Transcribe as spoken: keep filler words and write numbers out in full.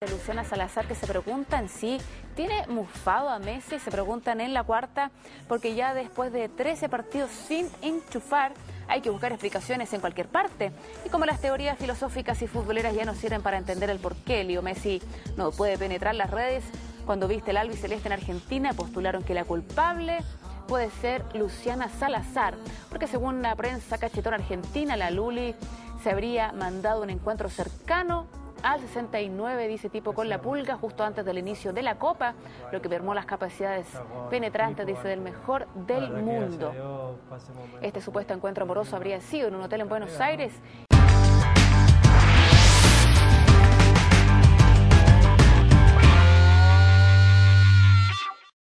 Luciana Salazar, que se preguntan si tiene mufado a Messi, se preguntan en la cuarta, porque ya después de trece partidos sin enchufar, hay que buscar explicaciones en cualquier parte. Y como las teorías filosóficas y futboleras ya no sirven para entender el porqué, Leo Messi no puede penetrar las redes, cuando viste el albiceleste en Argentina, postularon que la culpable puede ser Luciana Salazar, porque según la prensa cachetona argentina, la Luli se habría mandado un encuentro cercano al sesenta y nueve, dice tipo, con la Pulga, justo antes del inicio de la Copa, lo que mermó las capacidades penetrantes, dice, del mejor del mundo. Este supuesto encuentro amoroso habría sido en un hotel en Buenos Aires.